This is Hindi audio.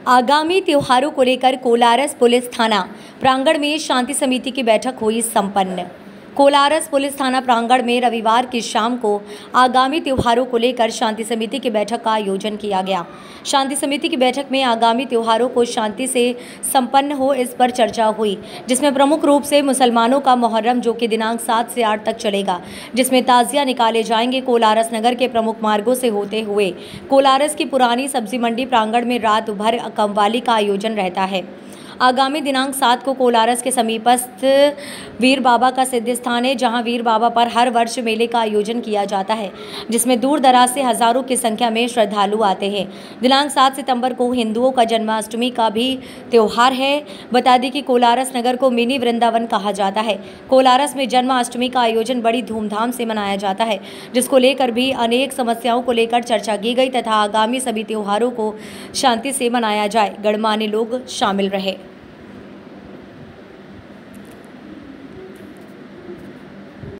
आगामी त्योहारों को लेकर कोलारस पुलिस थाना प्रांगण में शांति समिति की बैठक हुई संपन्न। कोलारस पुलिस थाना प्रांगण में रविवार की शाम को आगामी त्योहारों को लेकर शांति समिति की बैठक का आयोजन किया गया। शांति समिति की बैठक में आगामी त्योहारों को शांति से संपन्न हो इस पर चर्चा हुई, जिसमें प्रमुख रूप से मुसलमानों का मुहर्रम जो कि दिनांक 7 से 8 तक चलेगा, जिसमें ताजिया निकाले जाएंगे। कोलारस नगर के प्रमुख मार्गों से होते हुए कोलारस की पुरानी सब्जी मंडी प्रांगण में रात भर कव्वाली का आयोजन रहता है। आगामी दिनांक 7 को कोलारस के समीपस्थ वीर बाबा का सिद्ध स्थान है, जहां वीर बाबा पर हर वर्ष मेले का आयोजन किया जाता है, जिसमें दूर दराज से हजारों की संख्या में श्रद्धालु आते हैं। दिनांक 7 सितंबर को हिंदुओं का जन्माष्टमी का भी त्यौहार है। बता दें कि कोलारस नगर को मिनी वृंदावन कहा जाता है। कोलारस में जन्माष्टमी का आयोजन बड़ी धूमधाम से मनाया जाता है, जिसको लेकर भी अनेक समस्याओं को लेकर चर्चा की गई तथा आगामी सभी त्योहारों को शांति से मनाया जाए। गणमान्य लोग शामिल रहे।